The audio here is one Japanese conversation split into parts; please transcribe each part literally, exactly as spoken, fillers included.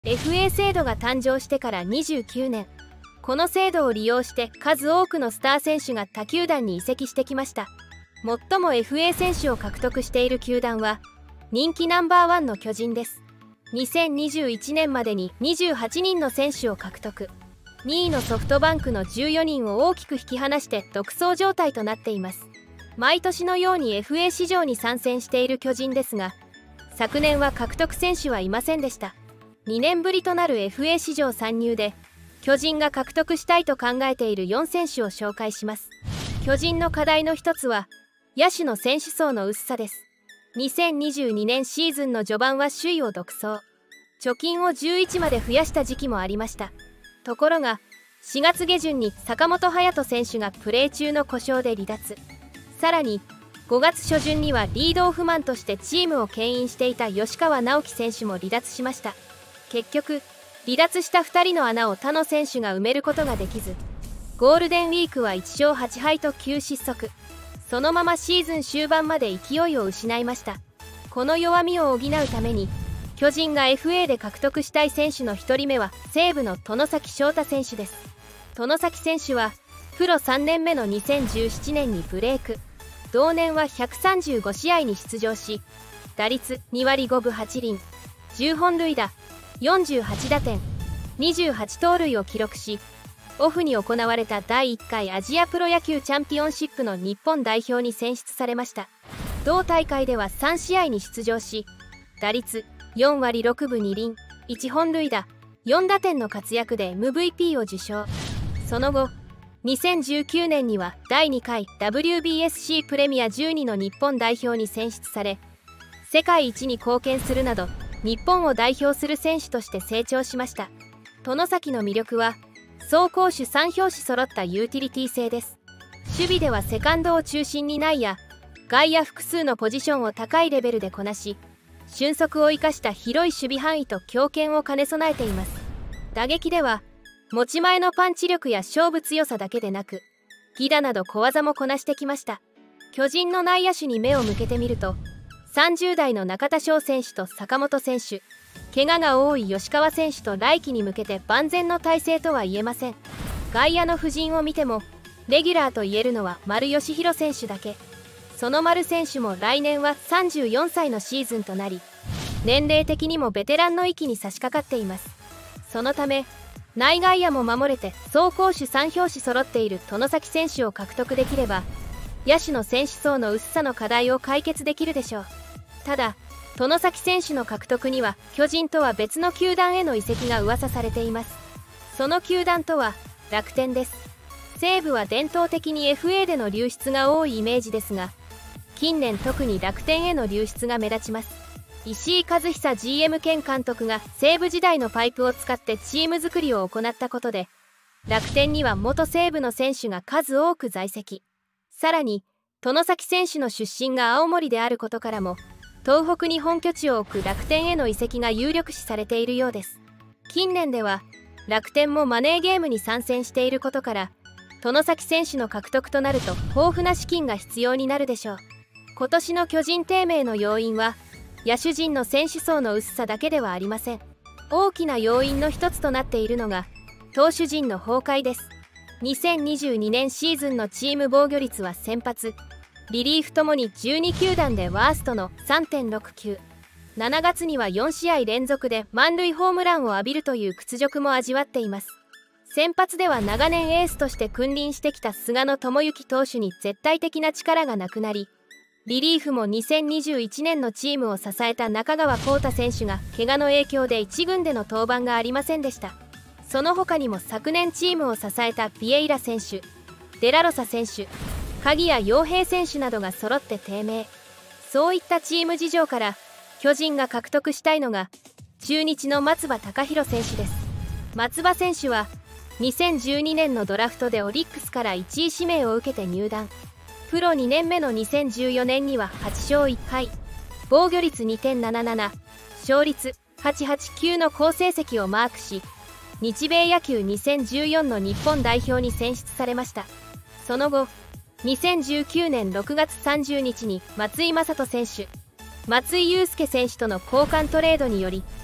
エフエー 制度が誕生してからにじゅうきゅうねん、この制度を利用して数多くのスター選手が他球団に移籍してきました。最も エフエー 選手を獲得している球団は人気ナンバーワンの巨人です。にせんにじゅういちねんまでににじゅうはちにんの選手を獲得。にいのソフトバンクのじゅうよにんを大きく引き離して独走状態となっています。毎年のように エフエー 市場に参戦している巨人ですが、昨年は獲得選手はいませんでした。にねんぶりとなる エフエー 市場参入で巨人が獲得したいと考えているよん選手を紹介します。巨人の課題の一つは野手の選手層の薄さです。にせんにじゅうにねんシーズンの序盤は首位を独走。貯金をじゅういちまで増やした時期もありました。ところがしがつげじゅんに坂本勇人選手がプレー中の故障で離脱。さらにごがつしょじゅんにはリードオフマンとしてチームを牽引していた吉川尚輝選手も離脱しました。結局離脱したふたりの穴を他の選手が埋めることができず、ゴールデンウィークはいちしょうはちはいと急失速。そのままシーズン終盤まで勢いを失いました。この弱みを補うために巨人が エフエー で獲得したい選手のひとりめは西武の外崎翔太選手です。外崎選手はプロさんねんめのにせんじゅうななねんにブレイク。同年はひゃくさんじゅうごしあいに出場し、打率にわりごぶはちりん、じゅっぽんるいだ、よんじゅうはちだてん、にじゅうはちとうるいを記録し、オフに行われただいいっかいアジアプロ野球チャンピオンシップの日本代表に選出されました。同大会ではさんしあいに出場し、打率よんわりろくぶにりん、いっぽんるいだ、よんだてんの活躍で エムブイピー を受賞。その後にせんじゅうきゅうねんにはだいにかい ダブリュービーエスシー プレミアじゅうにの日本代表に選出され、世界一に貢献するなど日本を代表する選手として成長しました。外崎の魅力は走攻守さんひょうし揃ったユーティリティ性です。守備ではセカンドを中心に内野、外野複数のポジションを高いレベルでこなし、俊足を生かした広い守備範囲と強肩を兼ね備えています。打撃では持ち前のパンチ力や勝負強さだけでなく、犠打など小技もこなしてきました。巨人の内野手に目を向けてみると、さんじゅうだいの中田翔選手と坂本選手、怪我が多い吉川選手と来季に向けて万全の体制とは言えません。外野の布陣を見てもレギュラーと言えるのは丸佳浩選手だけ。その丸選手も来年はさんじゅうよんさいのシーズンとなり、年齢的にもベテランの域に差し掛かっています。そのため内外野も守れて走攻守さんひょうし揃っている外崎選手を獲得できれば、野手の選手層の薄さの課題を解決できるでしょう。ただ外崎選手の獲得には巨人とは別の球団への移籍が噂されています。その球団とは楽天です。西武は伝統的に エフエー での流出が多いイメージですが、近年特に楽天への流出が目立ちます。石井一久 ジーエム 兼監督が西武時代のパイプを使ってチーム作りを行ったことで、楽天には元西武の選手が数多く在籍。さらに外崎選手の出身が青森であることからも、東北に本拠地を置く楽天への移籍が有力視されているようです。近年では楽天もマネーゲームに参戦していることから、外崎選手の獲得となると豊富な資金が必要になるでしょう。今年の巨人低迷の要因は野手陣の選手層の薄さだけではありません。大きな要因の一つとなっているのが投手陣の崩壊です。にせんにじゅうにねんシーズンのチーム防御率は先発、リリーフともにじゅうにきゅうだんでワーストの さんてんろくきゅう。しちがつにはよんしあい連続で満塁ホームランを浴びるという屈辱も味わっています。先発では長年エースとして君臨してきた菅野智之投手に絶対的な力がなくなり、リリーフもにせんにじゅういちねんのチームを支えた中川幸太選手が怪我の影響でいちぐんでの登板がありませんでした。その他にも昨年チームを支えたビエイラ選手、デラロサ選手、鍵谷陽平選手などが揃って低迷。そういったチーム事情から巨人が獲得したいのが中日の松葉貴弘選手です。松葉選手はにせんじゅうにねんのドラフトでオリックスからいちい指名を受けて入団。プロにねんめのにせんじゅうよねんにははちしょういっかい、防御率 にてんななな、勝率 はちはちきゅう の好成績をマークし、日米野球にせんじゅうよんの日本代表に選出されました。その後にせんじゅうきゅうねんろくがつさんじゅうにちに松井雅人選手、松井裕樹選手との交換トレードにより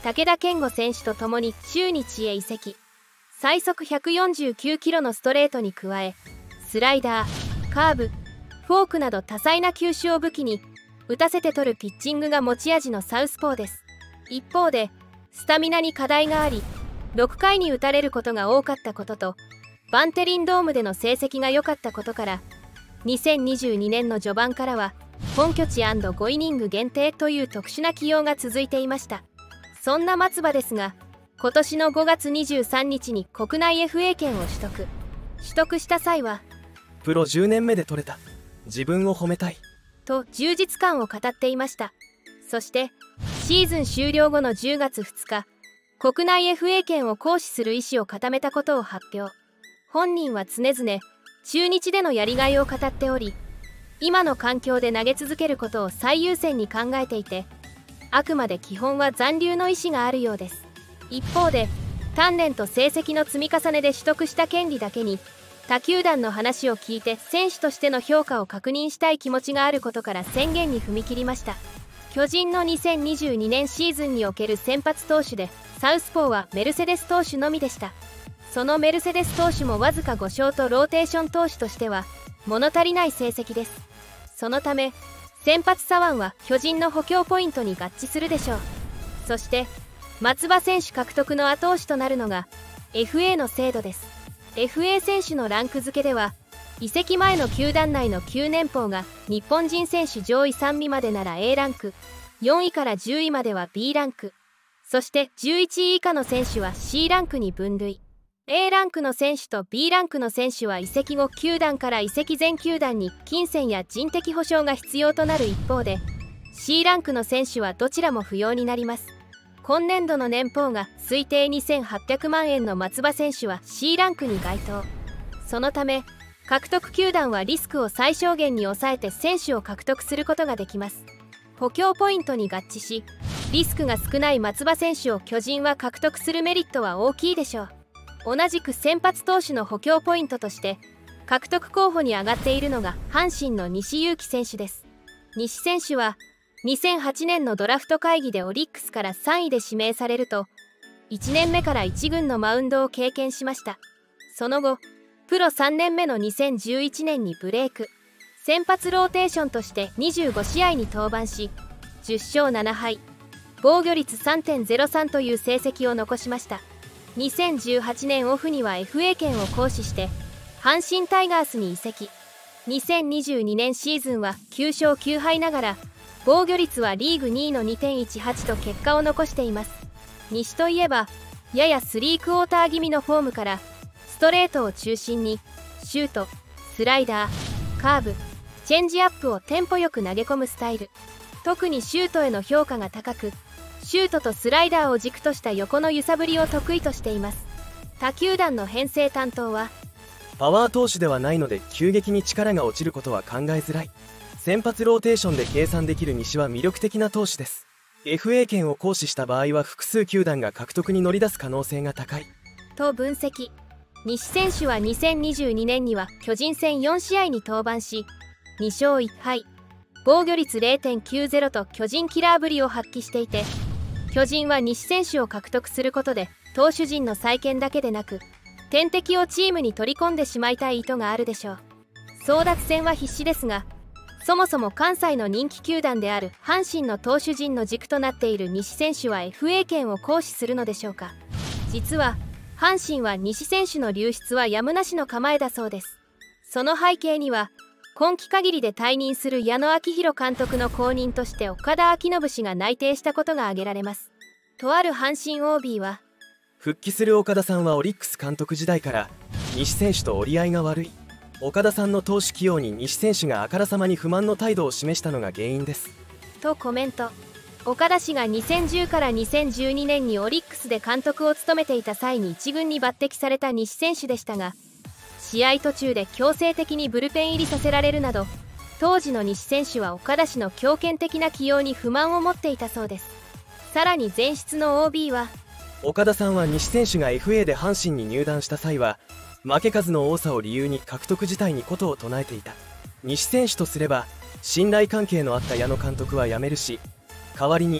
武田健吾選手と共に中日へ移籍。最速ひゃくよんじゅうきゅうキロのストレートに加え、スライダー、カーブ、フォークなど多彩な球種を武器に打たせて取るピッチングが持ち味のサウスポーです。一方でスタミナに課題があり、ろっかいに打たれることが多かったことと、バンテリンドームでの成績が良かったことから、にせんにじゅうにねんの序盤からは本拠地 &ご イニング限定という特殊な起用が続いていました。そんな松葉ですが、今年のごがつにじゅうさんにちに国内 エフエー 権を取得。取得した際は、 プロじゅうねんめで取れた。自分を褒めたい。 と充実感を語っていました。そして、シーズン終了後のじゅうがつふつか、国内 エフエー 権を行使する意思を固めたことを発表。本人は常々、中日でのやりがいを語っており、今の環境で投げ続けることを最優先に考えていて、あくまで基本は残留の意思があるようです。一方で、鍛錬と成績の積み重ねで取得した権利だけに、他球団の話を聞いて選手としての評価を確認したい気持ちがあることから宣言に踏み切りました。巨人のにせんにじゅうにねんシーズンにおける先発投手で、サウスポーはメルセデス投手のみでした。そのメルセデス投手もわずかごしょうとローテーション投手としては物足りない成績です。そのため、先発左腕は巨人の補強ポイントに合致するでしょう。そして松葉選手獲得の後押しとなるのが エフエー の制度です。 エフエー 選手のランク付けでは、移籍前の球団内のきゅう年俸が日本人選手上位さんいまでなら エー ランク、よんいからじゅういまでは ビー ランク、そしてじゅういちい以下の選手は シー ランクに分類。 エー ランクの選手と ビー ランクの選手は移籍後球団から移籍前球団に金銭や人的保証が必要となる一方で、 シー ランクの選手はどちらも不要になります。今年度の年俸が推定にせんはっぴゃくまんえんの松葉選手は シー ランクに該当。そのため獲得球団はリスクを最小限に抑えて選手を獲得することができます。補強ポイントに合致し、リスクが少ない松葉選手を巨人は獲得するメリットは大きいでしょう。同じく先発投手の補強ポイントとして獲得候補に上がっているのが阪神の西勇輝選手です。西選手はにせんはちねんのドラフト会議でオリックスからさんいで指名されると、いちねんめからいち軍のマウンドを経験しました。その後プロさんねんめのにせんじゅういちねんにブレイク。先発ローテーションとしてにじゅうごしあいに登板し、じゅっしょうななはい、防御率 さんてんゼロさん という成績を残しました。にせんじゅうはちねんオフには エフエー 権を行使して阪神タイガースに移籍。にせんにじゅうにねんシーズンはきゅうしょうきゅうはいながら、防御率はリーグにいの にてんいちはち と結果を残しています。西といえば、ややスリークォーター気味のフォームからストレートを中心にシュート、スライダー、カーブ、チェンジアップをテンポよく投げ込むスタイル。特にシュートへの評価が高く、シュートとスライダーを軸とした横の揺さぶりを得意としています。他球団の編成担当は、 パワー投手ではないので急激に力が落ちることは考えづらい。先発ローテーションで計算できる西は魅力的な投手です。 エフエー 権を行使した場合は複数球団が獲得に乗り出す可能性が高いと分析。西選手はにせんにじゅうにねんには巨人戦よんしあいに登板し、にしょういっはい、防御率 れいてんきゅうゼロ と巨人キラーぶりを発揮していて、巨人は西選手を獲得することで投手陣の再建だけでなく天敵をチームに取り込んでしまいたい意図があるでしょう。争奪戦は必至ですが、そもそも関西の人気球団である阪神の投手陣の軸となっている西選手は エフエー 権を行使するのでしょうか。実は阪神は西選手の流出はやむなしの構えだそうです。その背景には、今季限りで退任する矢野昭弘監督の後任として岡田彰信氏が内定したことが挙げられます。とある阪神 オービー は、 復帰する岡田さんはオリックス監督時代から西選手と折り合いが悪い。岡田さんの投手起用に西選手があからさまに不満の態度を示したのが原因ですとコメント。岡田氏がにせんじゅうからにせんじゅうにねんにオリックスで監督を務めていた際にいち軍に抜擢された西選手でしたが、試合途中で強制的にブルペン入りさせられるなど、当時の西選手は岡田氏の強権的な起用に不満を持っていたそうです。さらに前室の オービー は、 岡田さんは西選手が エフエー で阪神に入団した際は負け数の多さを理由に獲得自体にことを唱えていた。西選手とすれば信頼関係のあった矢野監督は辞めるし、代わりに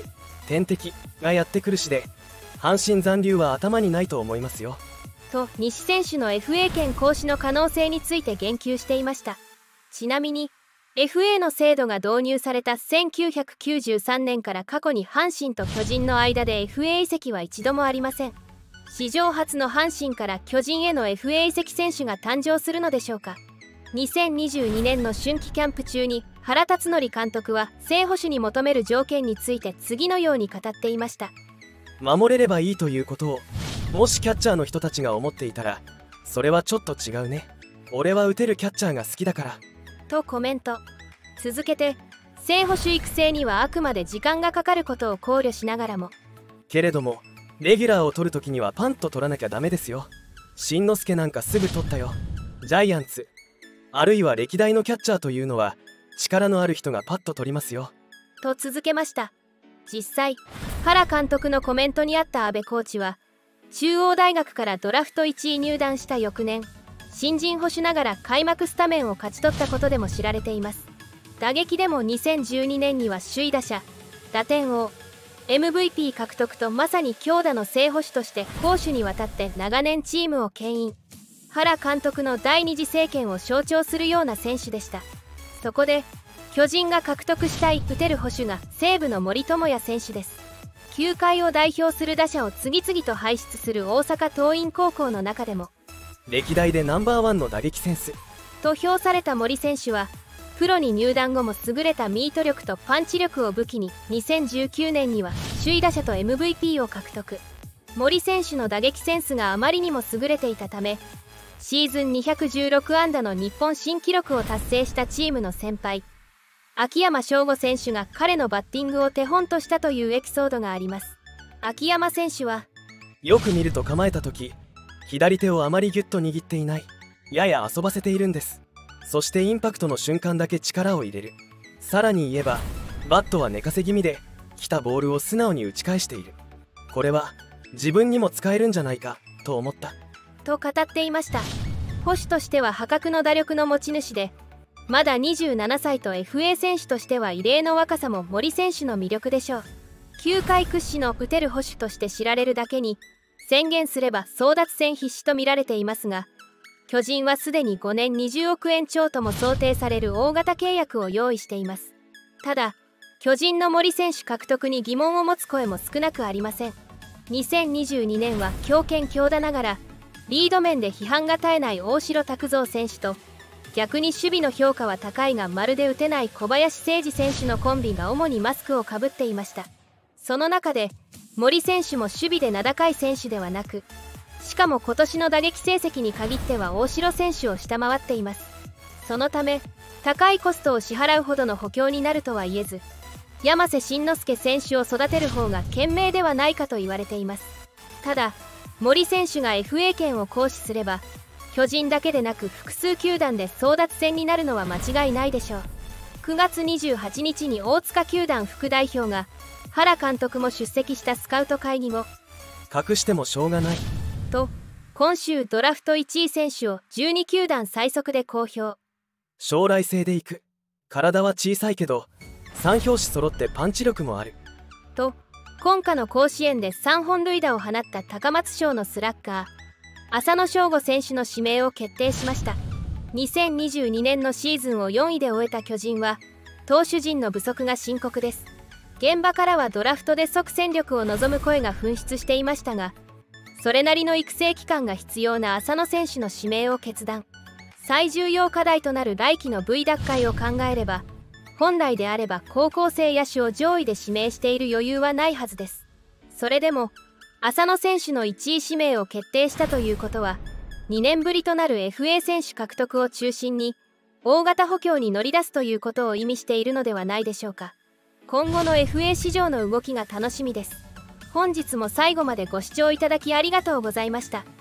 天敵がやってくるしで、阪神残留は頭にないと思いますよ。 と西選手の エフエー 権行使の可能性について言及していました。ちなみに エフエー の制度が導入されたせんきゅうひゃくきゅうじゅうさんねんから過去に阪神と巨人の間で エフエー 移籍は一度もありません。史上初の阪神から巨人への エフエー 移籍選手が誕生するのでしょうか。にせんにじゅうにねんの春季キャンプ中に原辰徳監督は正捕手に求める条件について次のように語っていました。 守れればいいということをもしキャッチャーの人たちが思っていたら、それはちょっと違うね。俺は打てるキャッチャーが好きだからとコメント。続けて正捕手育成にはあくまで時間がかかることを考慮しながらもけれどもレギュラーを取るときにはパンと取らなきゃダメですよ。しんのすけなんかすぐ取ったよ。ジャイアンツあるいは歴代のキャッチャーというのは力のある人がパッと取りますよと続けました。実際原監督のコメントにあった阿部コーチは中央大学からドラフトいちい入団した翌年、新人捕手ながら開幕スタメンを勝ち取ったことでも知られています。打撃でもにせんじゅうにねんには首位打者、打点王、エムブイピー 獲得とまさに強打の正捕手として攻守にわたって長年チームを牽引。原監督の第二次政権を象徴するような選手でした。そこで巨人が獲得したい打てる捕手が西武の森友哉選手です。球界を代表する打者を次々と輩出する大阪桐蔭高校の中でも歴代でナンバーワンの打撃センスと評された森選手はプロに入団後も優れたミート力とパンチ力を武器ににせんじゅうきゅうねんには首位打者と エムブイピー を獲得。森選手の打撃センスがあまりにも優れていたためシーズンにひゃくじゅうろくあんだの日本新記録を達成したチームの先輩秋山翔吾選手が彼のバッティングを手本としたというエピソードがあります。秋山選手はよく見ると構えた時左手をあまりギュッと握っていない、やや遊ばせているんです。そしてインパクトの瞬間だけ力を入れる。さらに言えばバットは寝かせ気味で来たボールを素直に打ち返している。これは自分にも使えるんじゃないかと思ったと語っていました。捕手としては破格の打力の持ち主でまだにじゅうななさいと エフエー 選手としては異例の若さも森選手の魅力でしょう。球界屈指の打てる捕手として知られるだけに宣言すれば争奪戦必至と見られていますが、巨人はすでにごねんにじゅうおくえん超とも想定される大型契約を用意しています。ただ巨人の森選手獲得に疑問を持つ声も少なくありません。にせんにじゅうにねんは強肩強打ながらリード面で批判が絶えない大城卓三選手と逆に守備の評価は高いがまるで打てない小林誠司選手のコンビが主にマスクをかぶっていました。その中で森選手も守備で名高い選手ではなく、しかも今年の打撃成績に限っては大城選手を下回っています。そのため高いコストを支払うほどの補強になるとは言えず、山瀬慎之介選手を育てる方が賢明ではないかと言われています。ただ森選手が エフエー 権を行使すれば巨人だけでなく複数球団で争奪戦になるのは間違いないでしょう。くがつにじゅうはちにちに大塚球団副代表が原監督も出席したスカウト会議後、 隠してもしょうがないと今週ドラフトいちい選手をじゅうにきゅうだん最速で公表。 将来性でいく。体は小さいけどさん拍子揃ってパンチ力もあると今夏の甲子園でさんほん塁打を放った高松商のスラッガー浅野翔吾選手の指名を決定しました。にせんにじゅうにねんのシーズンをよんいで終えた巨人は投手陣の不足が深刻です。現場からはドラフトで即戦力を望む声が噴出していましたが、それなりの育成期間が必要な浅野選手の指名を決断。最重要課題となる来季の ブイ 奪回を考えれば本来であれば高校生野手を上位で指名している余裕はないはずです。それでも浅野選手のいちい指名を決定したということはにねんぶりとなる エフエー 選手獲得を中心に大型補強に乗り出すということを意味しているのではないでしょうか。今後の エフエー 市場の動きが楽しみです。本日も最後までご視聴いただきありがとうございました。